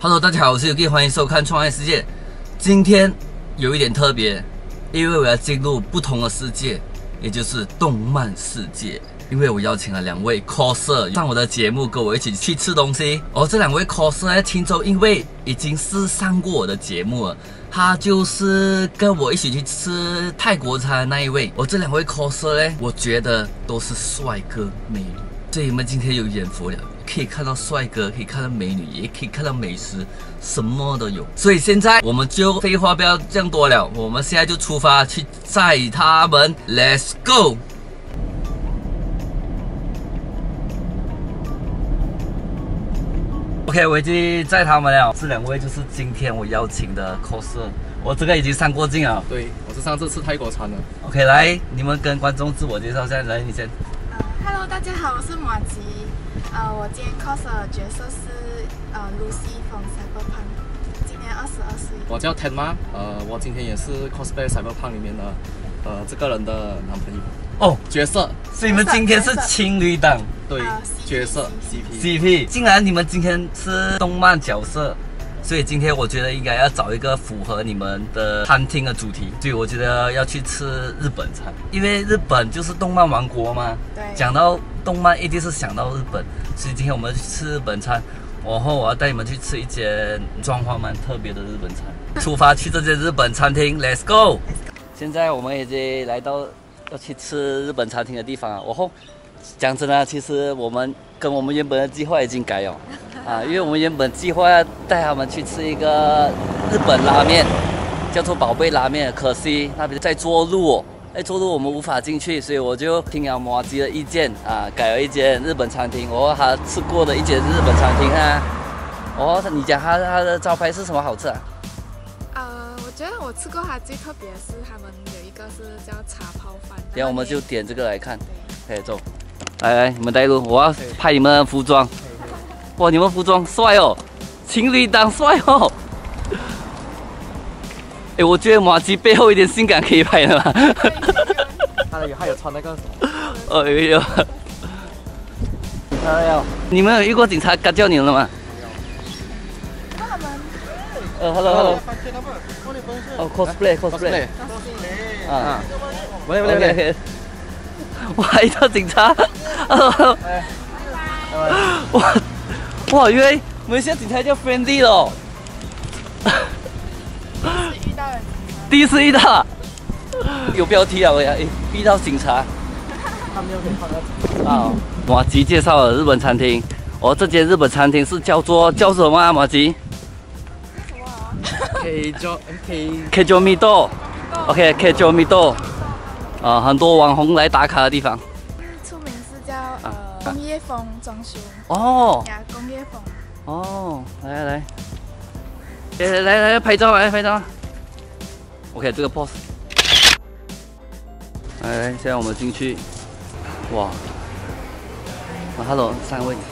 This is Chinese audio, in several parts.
Hello， 大家好，我是 Yuki， 欢迎收看《创业世界》。今天有一点特别，因为我要进入不同的世界，也就是动漫世界。因为我邀请了2位 coser 上我的节目，跟我一起去吃东西。这2位 coser 呢，听说因为已经是上过我的节目了，他就是跟我一起去吃泰国餐的那一位。这2位 coser 呢，我觉得都是帅哥美女，所以你们今天有眼福了。可以看到帅哥，可以看到美女，也可以看到美食，什么都有。所以现在我们就废话不要这样多了，我们现在就出发去载他们 ，Let's go！ OK， 我已经载他们了。这2位就是今天我邀请的 coser， 我这个已经上过镜了。 对，我是上次吃泰国餐的。 OK， 来，你们跟观众自我介绍一下，来，你先。 Hello， 大家好，我是马吉。我今天 cos 的角色是Lucy from Cyberpunk， 今年22岁。 我叫 Tenma， 我今天也是 cosplay Cyberpunk 里面的这个人的男朋友。角色。 所以你们今天是情侣档。 对，角色 CP。既然你们今天是动漫角色，所以今天我觉得应该要找一个符合你们的餐厅的主题，所以我觉得要去吃日本餐，因为日本就是动漫王国嘛。 对。 讲到动漫一定是想到日本，所以今天我们去吃日本餐，然后我要带你们去吃一间装潢蛮特别的日本餐。出发去这间日本餐厅 ，Let's go！ 现在我们已经来到要去吃日本餐厅的地方了。然后讲真的，其实我们跟我们原本的计划已经改了因为我们原本计划要带他们去吃一个日本拉面，叫做宝贝拉面，可惜那边在做路做路我们无法进去，所以我就听了马吉的意见改了一间日本餐厅，他吃过的一间日本餐厅你讲他的招牌是什么好吃我觉得我吃过它最特别的是他们有一个是叫茶泡饭。 等下我们就点这个来看。可以走，来，你们带路，我要拍你们的服装。哇，你们服装帅哦，情侣档帅哦。我觉得马吉背后一点性感可以拍的吗？ 他有穿那个什么？ 有。你们有遇过警察干叫你了吗？Hello。cosplay。喂。哇，遇到警察！哇，原来马来西亚警察叫 friendly 了。第一次遇到，有标题啊！我呀，遇到警察。他没有给看到。马吉介绍了日本餐厅，这间日本餐厅是叫什么啊？马吉？Keijo Mido。OK，Keijo Mido。很多网红来打卡的地方。 出名是叫工业风装修。工业风。 来拍照，来拍照。OK， 这个 pose。来，现在我们进去。哇，Hello， 3位。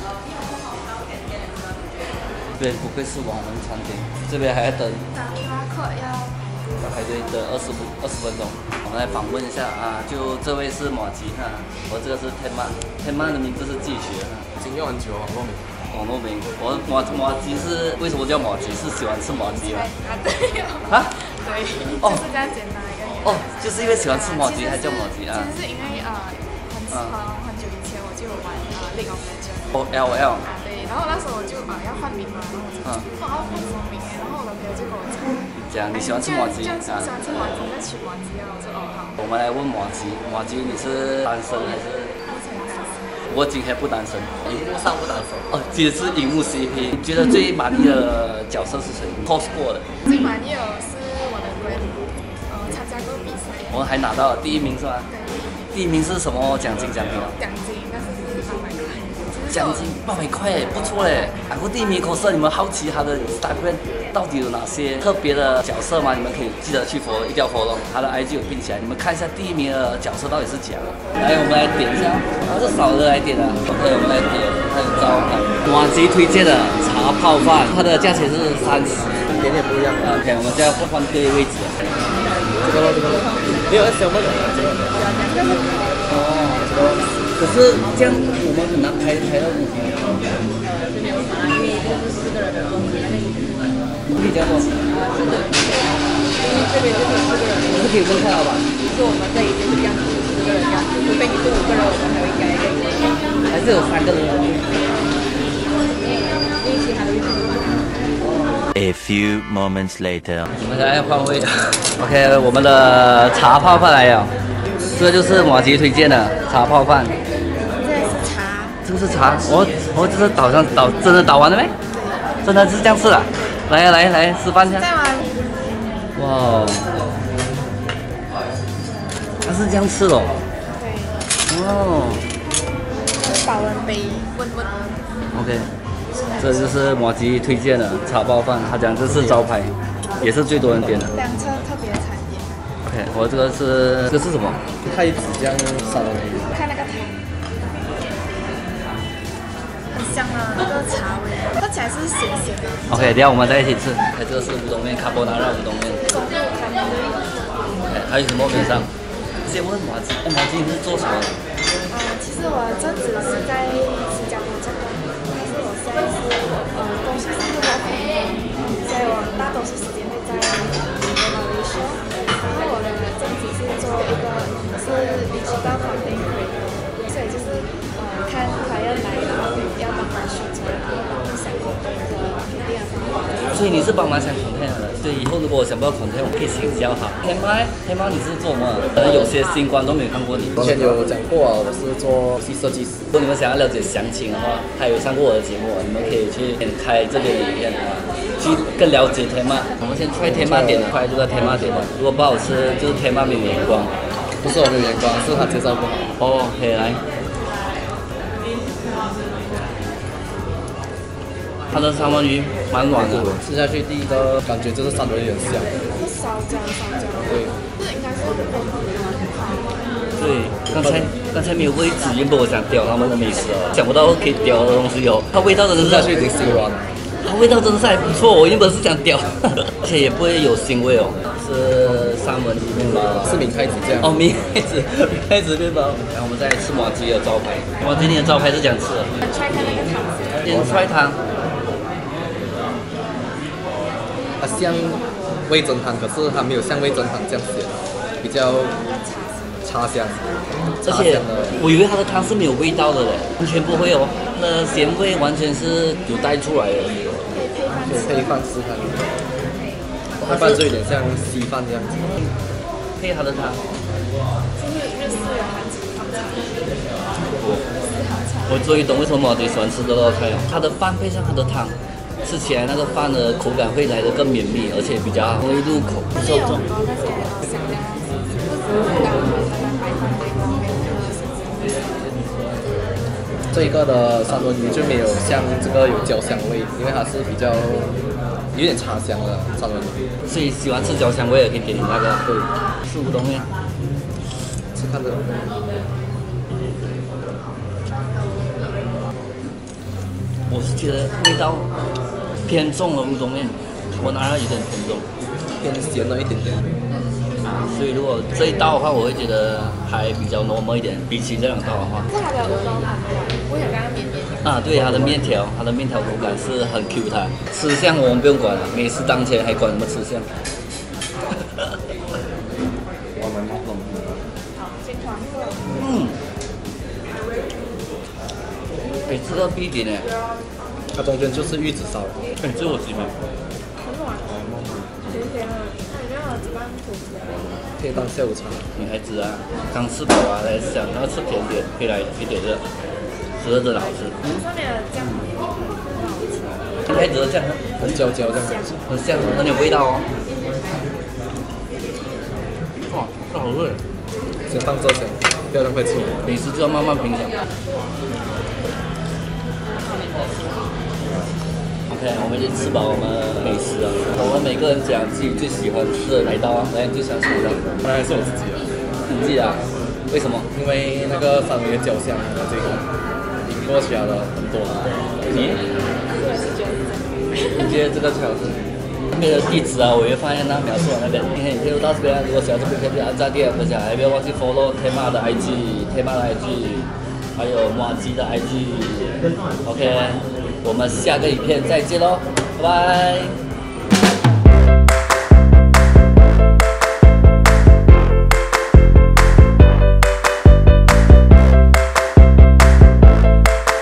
这边不愧是网红餐厅，这边还要等。要排队等20分钟。我们来访问一下就这位是马吉我这个是 Tenma 的名字是自己取的已经用很久了， 网络名。马吉是为什么叫马吉？是喜欢吃马吉吗？ 对，就是这样简单一个原因。 就是因为喜欢吃马吉，还叫马吉其实是因为很久以前我就有玩League of Legends。 LOL。 对，然后那时候我就要换名嘛，然后我就换什么名然后我的朋友就跟我讲， 你喜欢吃马吉？ 喜欢吃马吉，那取马吉我就好。 我们来问马吉，你是单身还是？我今天不单身，荧幕上不单身。只是荧幕 CP。你觉得最满意的角色是谁 ？cos 过的。 最满意的是我的 Gwen， 参加过比赛。 我还拿到了第1名是吗？对。第1名是什么奖金？ 奖金应该是800块。 奖金800块，不错嘞。拿过第1名 coser， 你们好奇他的 Instagram 到底有哪些特别的角色吗？你们可以记得去一定要 follow 他的 IG 有并起来，你们看一下第1名的角色到底是假的。来，我们来点一下，是少的来点的。OK， 我们来点，他有招马吉推荐的茶泡饭，它的价钱是30， 一点点不一样。 OK， 我们现在换各位置。 这个咯，没有小梦的这个。 可是这样我们很难拍到东西。 就没有办法，因为这个是4个人的东西，那个不可以这样做。 是的，这边就是4个人， 不是可以分开了吧？ 就是我们这里就是这样子4个人这样，除非你是5个人，我们才会加一个。 还是有3个人。 因为其他的会。 A few moments later， 我们来换位。OK， 我们的茶泡饭来了，这就是马吉推荐的茶泡饭。 这是茶， 这个是茶，我这是真的捣完了没？真的是这样吃的。来示范一下。 再玩。 哇，它是这样吃的哦。 对。 哦。 保温杯，温。 OK。这就是马吉推荐的茶包饭，他讲这是招牌，也是最多人点的。 两车特别产业。 OK， 我这是什么？ 太子酱沙拉米。 看那个汤，很香的那个茶味，喝起来是咸咸的。 OK， 等下我们再一起吃。哎，这个是乌冬面，卡波拿拉乌冬面。 公路汤面。 哎，还有什么边上？先问马吉，马吉你是做什么的？ 其实我这只是在新加坡做工，但是我现在是公司是做工，所以我大多数时间会在马来西亚。然后我的正职是做一个是digital content creator，所以就是看client来，然后要帮忙宣传，然后帮忙想活动的肯定所以你是帮忙想 content 的，所以以后如果我想不到 content， 我可以请教他。黑猫你是做什么？可能有些新观众没有看过你。 之前有讲过啊，我是做游戏设计师。 如果你们想要了解详情的话，还有上过我的节目，你们可以去点开这边的影片啊，去更了解天妈。我们先try天妈点的，快就在天妈点的。如果不好吃，就是天妈没有眼光。 不是我没有眼光，是他介绍不好。 哦，可以来。它的三文鱼蛮软的， 吃下去第一个感觉就是三文鱼很香。 是烧焦。 对。 这应该是对，刚才没有位置，原本我想叼他们的美食哦，想不到可以叼的东西哦。它味道真的是吃下去已经心软了。 它味道真的是还不错，我原本是想叼，而且也不会有腥味哦。是三文鱼面包， 是明太子酱。 哦，明太子面包。然后我们再吃马吉的招牌，马吉的招牌是这样吃的。 try 看那个汤先。 先try汤。 它像味噌汤，可是它没有像味噌汤这样咸，比较茶香。 而且我以为它的汤是没有味道的嘞，完全不会哦，那咸味完全是有带出来的。 可以配饭吃它。配饭就有点像稀饭这样子。 配它的汤。 就是日式的韩式汤茶。 我终于懂为什么马吉喜欢吃这道菜了，它的饭配上它的汤。吃起来那个饭的口感会来得更绵密，而且比较容易入口。 是有很多那些香料， 这一个的三文鱼就没有像这个有焦香味，因为它是比较有点茶香的三文鱼。 所以喜欢吃焦香味的可以给你那个，对，是乌冬面。 吃看着。 我是觉得味道偏重了乌冬面，我拿了有点偏重， 偏咸了一点点。 所以如果这一道的话，我会觉得还比较 normal 一点，比起这两道的话。 是它的乌冬很软，我想跟它绵绵。 啊，对，它的面条口感是很 Q 弹。吃相我们不用管了，美食当前还管什么吃相？ 金黄色。 这个必点哎， 它中间就是玉子烧。 这我喜欢。 很软，甜甜的，感觉我只当吐司。 可以当下午茶。 女孩子啊，刚吃饱啊，来想要吃甜点，可以来点这个，吃的真的好吃。 上面的酱很好吃。 女孩子的酱很焦焦这样子。 很香，很有味道哦。哇，这好热。 先放这先，不要浪费吃。 美食就要慢慢品尝。OK， 我们已经吃饱我们美食了。我们每个人讲自己最喜欢吃的哪一道啊？来，最喜欢吃哪一道？ 当然是我自己了。 你自己啊？为什么？ 因为那个三文鱼焦香的这个赢过其他的很多。 你觉得这个最好吃？那边的地址啊，我会放在那描述那边。今天影片就到这边，如果喜欢这部片，就按赞、订阅、分享，还不要忘记 follow 天妈的 IG，天妈的 IG。 还有马吉的 IG。OK， 我们下个影片再见喽，拜拜。